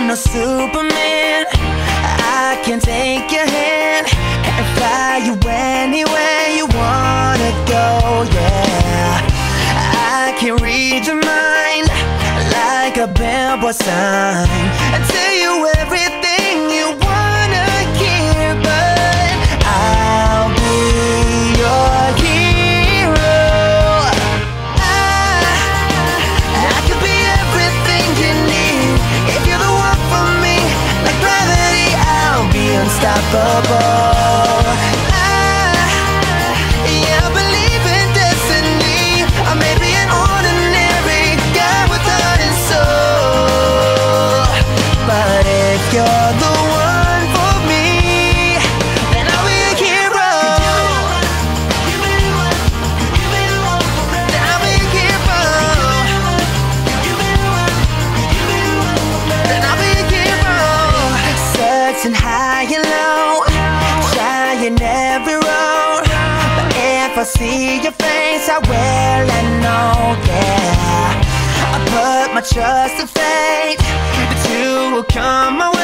no Superman. I can take your hand and fly you anywhere you wanna go, yeah. I can read your mind like a billboard sign and tell you everything you wanna hear, but I'll be your hero. I could be everything you need. If you're the one for me, like gravity, I'll be unstoppable. Yeah, I believe in destiny. I may be an ordinary guy with heart and soul, but if you're the one for me, then I'll be a hero. Then I'll be a hero. Then I'll be a hero. Searching high and low, trying every road, but if I see your face, I will and know, yeah. I put my trust and faith that you will come my way.